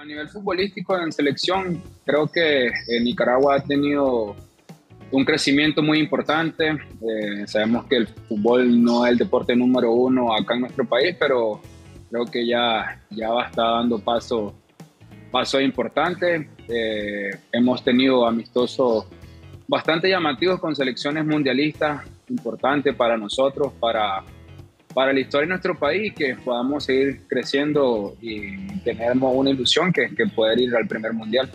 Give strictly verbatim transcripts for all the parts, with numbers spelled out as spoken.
A nivel futbolístico en selección, creo que eh, Nicaragua ha tenido un crecimiento muy importante. Eh, sabemos que el fútbol no es el deporte número uno acá en nuestro país, pero creo que ya, ya va a estar dando paso, paso importante. Eh, hemos tenido amistosos bastante llamativos con selecciones mundialistas, importantes para nosotros, para para la historia de nuestro país, que podamos seguir creciendo y tenemos una ilusión que es que poder ir al primer mundial.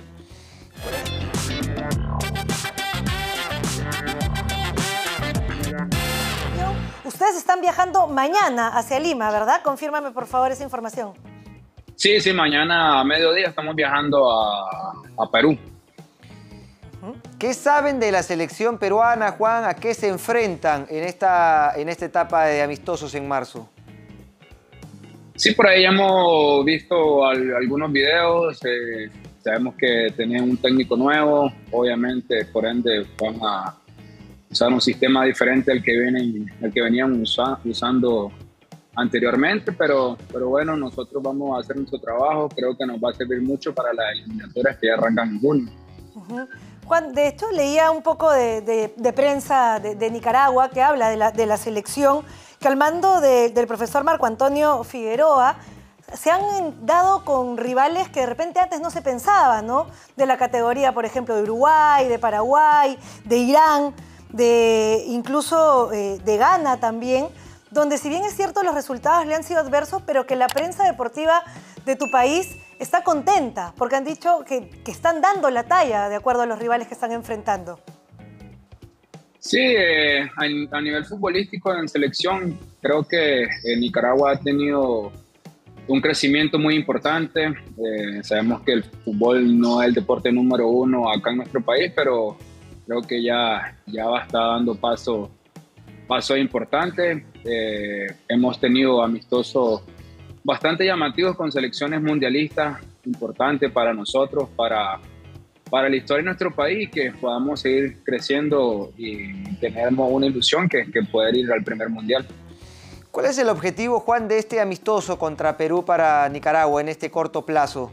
Ustedes están viajando mañana hacia Lima, ¿verdad? Confírmame por favor esa información. Sí, sí, mañana a mediodía estamos viajando a, a Perú. ¿Qué saben de la selección peruana, Juan? ¿A qué se enfrentan en esta, en esta etapa de amistosos en marzo? Sí, por ahí hemos visto al, algunos videos. Eh, sabemos que tenían un técnico nuevo. Obviamente, por ende, van a usar un sistema diferente al que, vienen, al que venían usa, usando anteriormente. Pero, pero bueno, nosotros vamos a hacer nuestro trabajo. Creo que nos va a servir mucho para las eliminatorias que ya arrancan en junio. Uh-huh. Juan, de hecho leía un poco de, de, de prensa de, de Nicaragua que habla de la, de la selección, que al mando de, del profesor Marco Antonio Figueroa se han dado con rivales que de repente antes no se pensaba, ¿no? De la categoría, por ejemplo, de Uruguay, de Paraguay, de Irán, de incluso eh, de Ghana también, donde si bien es cierto los resultados le han sido adversos, pero que la prensa deportiva de tu país está contenta, porque han dicho que, que están dando la talla de acuerdo a los rivales que están enfrentando. Sí, eh, a, a nivel futbolístico en selección, creo que eh, Nicaragua ha tenido un crecimiento muy importante. Eh, sabemos que el fútbol no es el deporte número uno acá en nuestro país, pero creo que ya, ya va a estar dando paso, paso importante. Eh, hemos tenido amistosos bastante llamativos con selecciones mundialistas, importantes para nosotros, para, para la historia de nuestro país, que podamos seguir creciendo y tenemos una ilusión que es que poder ir al primer mundial. ¿Cuál es el objetivo, Juan, de este amistoso contra Perú para Nicaragua en este corto plazo?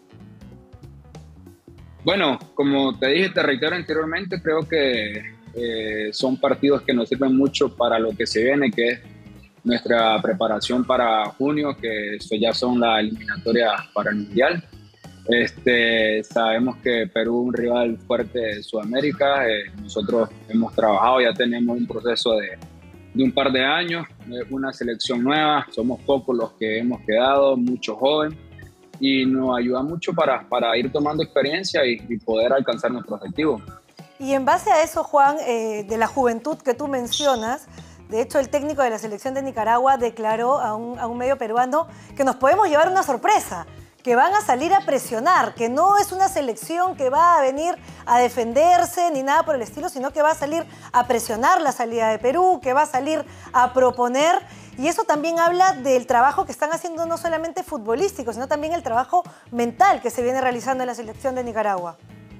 Bueno, como te dije, te reitero anteriormente, creo que eh, son partidos que nos sirven mucho para lo que se viene, que es nuestra preparación para junio, que eso ya son las eliminatorias para el Mundial. Este, sabemos que Perú es un rival fuerte de Sudamérica. Eh, nosotros hemos trabajado, ya tenemos un proceso de, de un par de años, eh, una selección nueva, somos pocos los que hemos quedado, muchos jóvenes, y nos ayuda mucho para, para ir tomando experiencia y, y poder alcanzar nuestro objetivo. Y en base a eso, Juan, eh, de la juventud que tú mencionas, de hecho, el técnico de la selección de Nicaragua declaró a un, a un medio peruano que nos podemos llevar una sorpresa, que van a salir a presionar, que no es una selección que va a venir a defenderse ni nada por el estilo, sino que va a salir a presionar la salida de Perú, que va a salir a proponer. Y eso también habla del trabajo que están haciendo no solamente futbolístico, sino también el trabajo mental que se viene realizando en la selección de Nicaragua.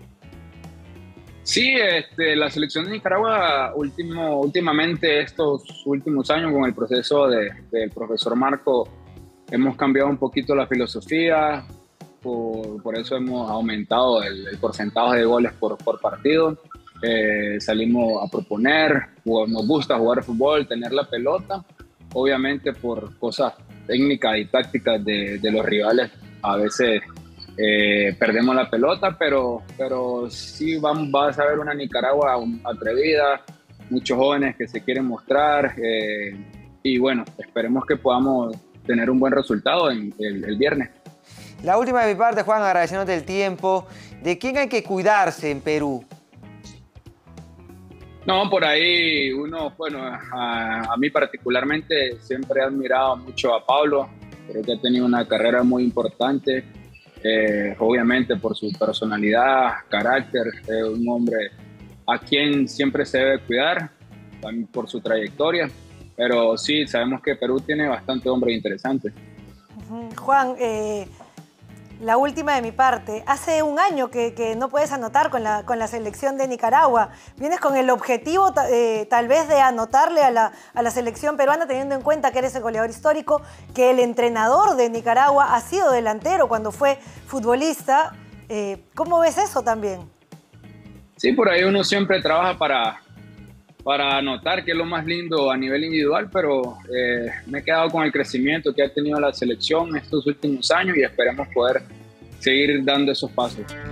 Sí, este, la selección de Nicaragua último, últimamente, estos últimos años con el proceso de, del profesor Marco, hemos cambiado un poquito la filosofía, por, por eso hemos aumentado el, el porcentaje de goles por, por partido. Eh, salimos a proponer, nos gusta jugar fútbol, tener la pelota, obviamente por cosas técnicas y tácticas de, de los rivales, a veces Eh, perdemos la pelota, pero, pero sí vamos, vas a ver una Nicaragua atrevida, muchos jóvenes que se quieren mostrar eh, y bueno, esperemos que podamos tener un buen resultado en el, el viernes. La última de mi parte, Juan, agradeciéndote el tiempo. ¿De quién hay que cuidarse en Perú? No, por ahí uno, bueno, a, a mí particularmente siempre he admirado mucho a Pablo, creo que ha tenido una carrera muy importante. Eh, obviamente por su personalidad, carácter, es eh, un hombre a quien siempre se debe cuidar, también por su trayectoria, pero sí, sabemos que Perú tiene bastante hombres interesantes. Uh-huh. Juan, eh, La última de mi parte. Hace un año que, que no puedes anotar con la, con la selección de Nicaragua. ¿Vienes con el objetivo eh, tal vez de anotarle a la, a la selección peruana, teniendo en cuenta que eres el goleador histórico, que el entrenador de Nicaragua ha sido delantero cuando fue futbolista? Eh, ¿Cómo ves eso también? Sí, por ahí uno siempre trabaja para, para anotar, que es lo más lindo a nivel individual, pero eh, me he quedado con el crecimiento que ha tenido la selección estos últimos años y esperemos poder seguir dando esos pasos.